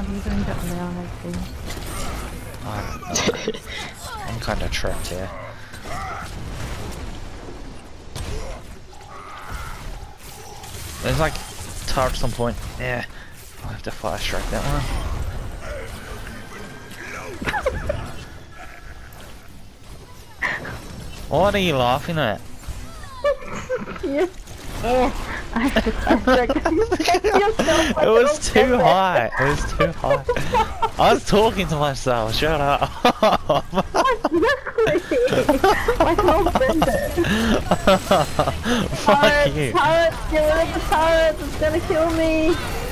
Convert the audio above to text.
you going down there, I think. I'm kind of trapped here. There's like turrets on point. Yeah, I'll have to fire strike that one. What are you laughing at? Yeah. Oh, I have to fire strike. It was too high. It was too high. I was talking to myself. Shut up. My whole bender. Fuck you. Turret, get rid of the turret. It's gonna kill me.